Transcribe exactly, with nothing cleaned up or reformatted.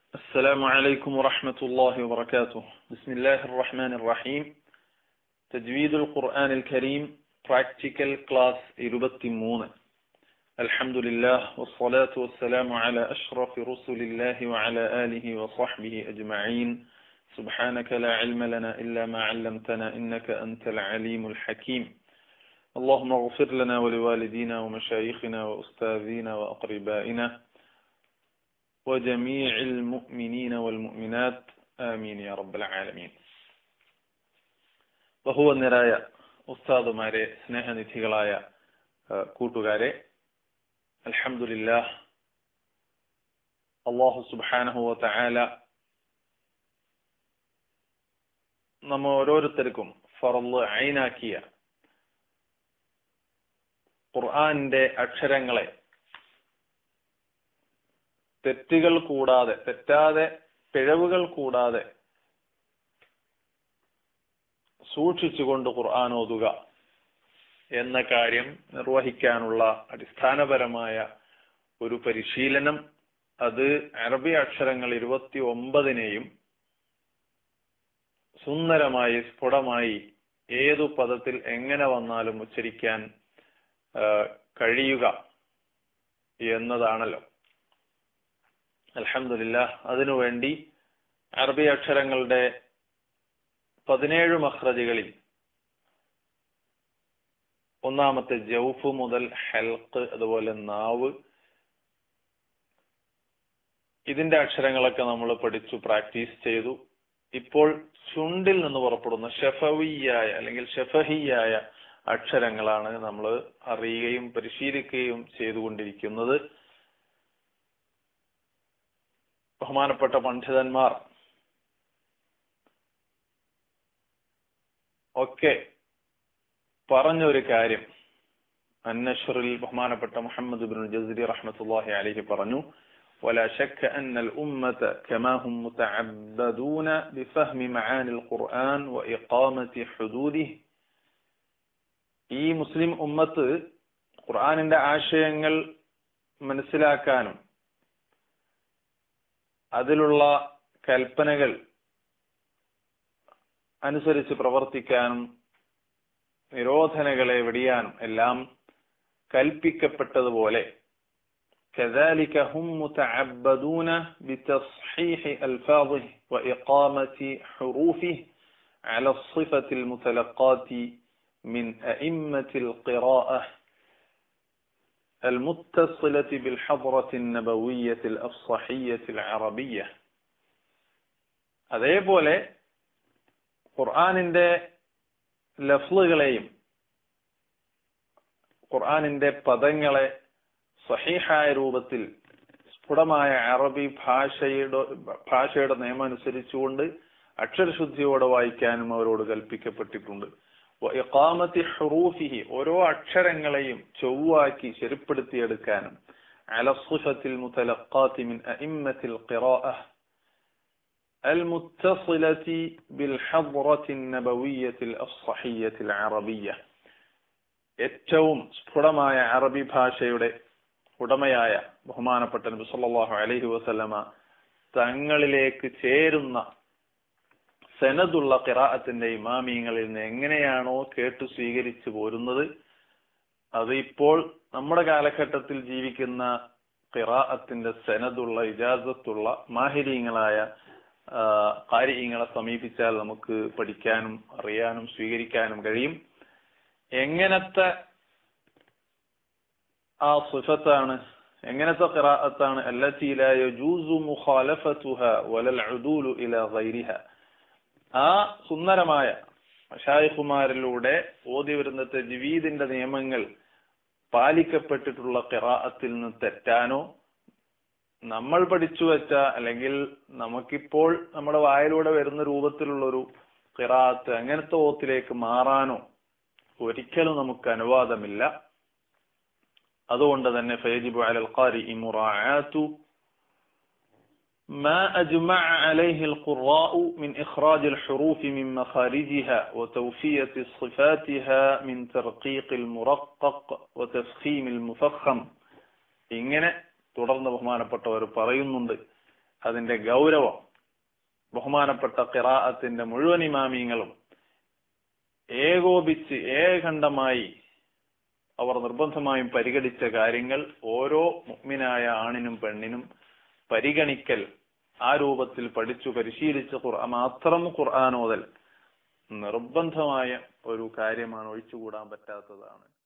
السلام عليكم ورحمة الله وبركاته. بسم الله الرحمن الرحيم. تجويد القرآن الكريم Practical Class ഇരുപത്തിമൂന്ന്. الحمد لله والصلاة والسلام على أشرف رسل الله وعلى آله وصحبه أجمعين. سبحانك لا علم لنا إلا ما علمتنا إنك أنت العليم الحكيم. اللهم اغفر لنا ولوالدينا ومشايخنا وأستاذنا وأقربائنا وجميع المؤمنين والمؤمنات آمين يا رب العالمين. ബഹുവന്യരായ ഉസ്താദുമാരെ, സ്നേഹനിധികളായ കൂട്ടുകാരെ, അൽഹംദുലില്ലാഹ്, അല്ലാഹു സുബ്ഹാനഹു വ തആല നമ്മ ഓരോരുത്തർക്കും ഫർള് ഐനാക്കിയ ഖുർആന്റെ അക്ഷരങ്ങളെ തെറ്റുകൾ കൂടാതെ, തെറ്റാതെ, പിഴവുകൾ കൂടാതെ സൂക്ഷിച്ചുകൊണ്ട് ഖുർആൻ ഓതുക എന്ന കാര്യം നിർവഹിക്കാനുള്ള അടിസ്ഥാനപരമായ ഒരു പരിശീലനം, അത് അറബി അക്ഷരങ്ങൾ ഇരുപത്തി ഒമ്പതിനെയും സുന്ദരമായി സ്ഫുടമായി ഏതു പദത്തിൽ എങ്ങനെ വന്നാലും ഉച്ചരിക്കാൻ കഴിയുക എന്നതാണല്ലോ. അൽഹംദുലില്ലാഹ്, അതിനുവേണ്ടി അറബി അക്ഷരങ്ങളുടെ പതിനേഴ് മഖ്റജുകളിൽ ഒന്നാമത്തെ ജൗഫ് മുതൽ ഹൽഖ്, അതുപോലെ നാവ്, ഇതിന്റെ അക്ഷരങ്ങളൊക്കെ നമ്മൾ പഠിച്ചു, പ്രാക്ടീസ് ചെയ്തു. ഇപ്പോൾ ചുണ്ടിൽ നിന്ന് പുറപ്പെടുന്ന ഷഫവിയായ അല്ലെങ്കിൽ ഷഫഹിയായ അക്ഷരങ്ങളാണ് നമ്മൾ അറിയുകയും പരിശീലിക്കുകയും ചെയ്തുകൊണ്ടിരിക്കുന്നത്. ബഹുമാനപ്പെട്ട പണ്ഡിതന്മാർ ഒക്കെ പറഞ്ഞൊരു കാര്യം, അന്നശ്റിൽ ബഹുമാനപ്പെട്ട മുഹമ്മദ് ഇബ്നുൽ ജസ്രി റഹ്മത്തുള്ളാഹി അലൈഹി പറഞ്ഞു, ولا شك أن الأمة كما هم متعبدون بفهم معاني القرآن وإقامة حدوده. ഈ മുസ്ലിം ഉമ്മത്ത് ഖുർആനിന്റെ ആശയങ്ങൾ മനസ്സിലാക്കാനും അതിലുള്ള കൽപ്പനകൾ അനുസരിച്ച് പ്രവർത്തിക്കാനും നിരോധനകളെ വെടിയാനും എല്ലാം കൽപ്പിക്കപ്പെട്ടതുപോലെ كذلك هم متعبدون بتصحيح ألفاظه وإقامة حروفه على الصفة المتلقاة من أئمة القراءة المتصلة بالحضرة النبوية الأفصحية العربية. അതേപോലെ ഖുർആനിന്റെ ലഫ്ളുകളെയും ഖുർആനിന്റെ പദങ്ങളെ സഹീഹായ രൂപത്തിൽ സ്ഫുടമായ അറബി ഭാഷയുടെ ഭാഷയുടെ നിയമം അനുസരിച്ചുകൊണ്ട് അക്ഷരശുദ്ധിയോടെ വായിക്കാനും അവരോട് കൽപ്പിക്കപ്പെട്ടിട്ടുണ്ട്. ഇഖാമത്തി ഹുറൂഫിഹി, ഓരോ അക്ഷരങ്ങളെയും ചൊവ്വാക്കി ശരിപ്പെടുത്തിയെടുക്കാനും അല സിഫത്തിൽ മുതലഖാത്തി മിൻ അഇമ്മത്തിൽ ഖിറാഅഹ് المتصلة بالحضرة النبوية الأفصحية العربية, ഏറ്റവും സ്ഫുടമായ അറബി ഭാഷയുടെ ഉടമയായ ബഹുമാനപ്പെട്ട നബി സല്ലല്ലാഹു അലൈഹി വസല്ലമ തങ്ങളിലേക്ക് ചേരുന്ന സനദുള്ള ഖിറാഅത്തിന്റെ ഇമാമിയങ്ങളിൽ നിന്ന് എങ്ങനെയാണോ കേട്ടു സ്വീകരിച്ചു പോരുന്നത്, അത് ഇപ്പോൾ നമ്മുടെ കാലഘട്ടത്തിൽ ജീവിക്കുന്ന ഖിറാഅത്തിന്റെ സനദുള്ള ഇജാസത്തുള്ള മാഹിരീങ്ങളായ ഖാരിഈങ്ങളെ സമീപിച്ചാൽ നമുക്ക് പഠിക്കാനും അറിയാനും സ്വീകരിക്കാനും കഴിയും. എങ്ങനത്തെ ആ സിഫത്താണ്, എങ്ങനത്തെ ഖിറാഅത്താണ് അല്ലതി ലാ യജൂസു മുഖാലഫതുഹാ വലൽ ഉദൂലു ഇലാ ഗൈരിഹാ. ആ സുന്ദരമായ മശായിഖുമാരിലൂടെ ഓതി വരുന്ന തജ്വീദിന്റെ നിയമങ്ങൾ പാലിക്കപ്പെട്ടിട്ടുള്ള ഖിറാഅത്തിൽ നിന്ന് തെറ്റാനോ, നമ്മൾ പഠിച്ചു വെച്ച അല്ലെങ്കിൽ നമുക്കിപ്പോൾ നമ്മുടെ വായിലൂടെ വരുന്ന രൂപത്തിലുള്ളൊരു ഖിറാഅത്ത് അങ്ങനത്തെ ഓത്തിലേക്ക് മാറാനോ ഒരിക്കലും നമുക്ക് അനുവാദമില്ല. അതുകൊണ്ട് തന്നെ ഫയജിബു അലൽ ഖാരിഇ മുറാഅതു ما أجمع عليه القراء من إخراج الحروف من مخارجها وتوفية صفاتها من ترقيق المرقق وتفخيم المفخم. ഇങ്ങനെ തുടർന്ന് ബഹുമാനപ്പെട്ടവർ പറയുന്നുണ്ട്, അതിന്റെ ഗൗരവം ബഹുമാനപ്പെട്ട ഖിറാഅത്തിന്റെ മുഴുവൻ ഇമാമിയങ്ങളും ഏകോപിച്ച് ഏകണ്ഠമായി അവർ നിർബന്ധമായും പരിഗണിച്ച കാര്യങ്ങൾ ഓരോ മുഅ്മിനായ ആണിനും പെണ്ണിനും പരിഗണിക്കൽ, ആ രൂപത്തിൽ പഠിച്ചു പരിശീലിച്ച ഖുർആൻ മാത്രം ഖുർആൻ ഓതൽ നിർബന്ധമായ ഒരു കാര്യമാണ്, ഒഴിച്ചുകൂടാൻ പറ്റാത്തതാണ്.